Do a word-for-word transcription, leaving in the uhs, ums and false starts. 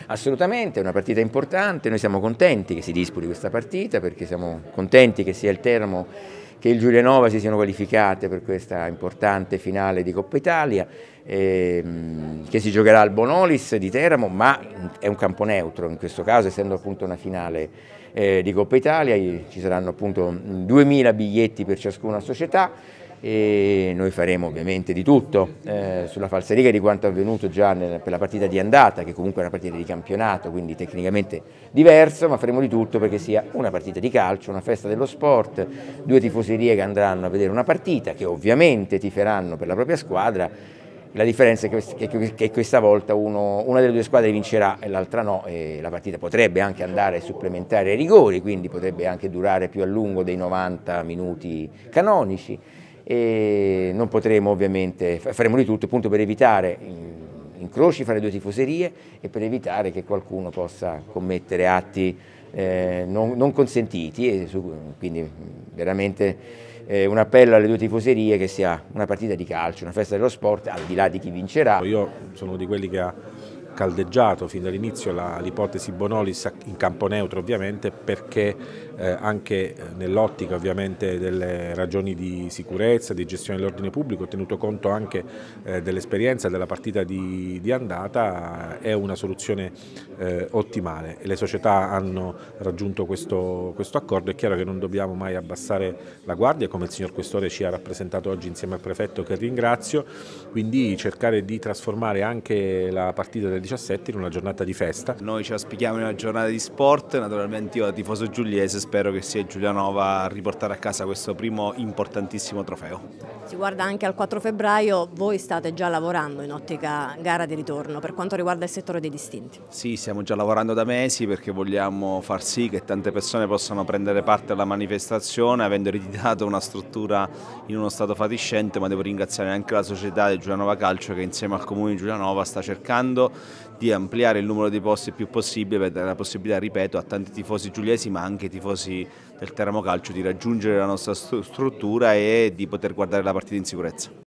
Assolutamente, è una partita importante, noi siamo contenti che si disputi questa partita perché siamo contenti che sia il Teramo che il Giulianova si siano qualificate per questa importante finale di Coppa Italia, ehm, che si giocherà al Bonolis di Teramo, ma è un campo neutro in questo caso, essendo appunto una finale eh, di Coppa Italia. Ci saranno appunto duemila biglietti per ciascuna società e noi faremo ovviamente di tutto eh, sulla falsariga di quanto avvenuto già nel, per la partita di andata, che comunque è una partita di campionato, quindi tecnicamente diverso, ma faremo di tutto perché sia una partita di calcio, una festa dello sport, due tifoserie che andranno a vedere una partita, che ovviamente tiferanno per la propria squadra. La differenza è che questa volta uno, una delle due squadre vincerà e l'altra no, e la partita potrebbe anche andare supplementare ai rigori, quindi potrebbe anche durare più a lungo dei novanta minuti canonici. E non potremo ovviamente, faremo di tutto appunto per evitare incroci fra le due tifoserie e per evitare che qualcuno possa commettere atti eh, non, non consentiti, e su, quindi veramente eh, un appello alle due tifoserie che sia una partita di calcio, una festa dello sport, al di là di chi vincerà. Io sono di quelli che ha caldeggiato fin dall'inizio l'ipotesi Bonolis in campo neutro, ovviamente perché eh, anche nell'ottica ovviamente delle ragioni di sicurezza, di gestione dell'ordine pubblico, tenuto conto anche eh, dell'esperienza della partita di, di andata, è una soluzione eh, ottimale e le società hanno raggiunto questo, questo accordo. È chiaro che non dobbiamo mai abbassare la guardia, come il signor Questore ci ha rappresentato oggi insieme al prefetto, che ringrazio, quindi cercare di trasformare anche la partita del diciassette in una giornata di festa. Noi ci auspichiamo in una giornata di sport, naturalmente io da tifoso giuliese spero che sia Giulianova a riportare a casa questo primo importantissimo trofeo. Si guarda anche al quattro febbraio, voi state già lavorando in ottica gara di ritorno per quanto riguarda il settore dei distinti. Sì, stiamo già lavorando da mesi perché vogliamo far sì che tante persone possano prendere parte alla manifestazione, avendo ereditato una struttura in uno stato fatiscente, ma devo ringraziare anche la società del Giulianova Calcio che insieme al Comune di Giulianova sta cercando di ampliare il numero di posti il più possibile per dare la possibilità, ripeto, a tanti tifosi giuliesi ma anche ai tifosi del Teramo Calcio di raggiungere la nostra struttura e di poter guardare la partita in sicurezza.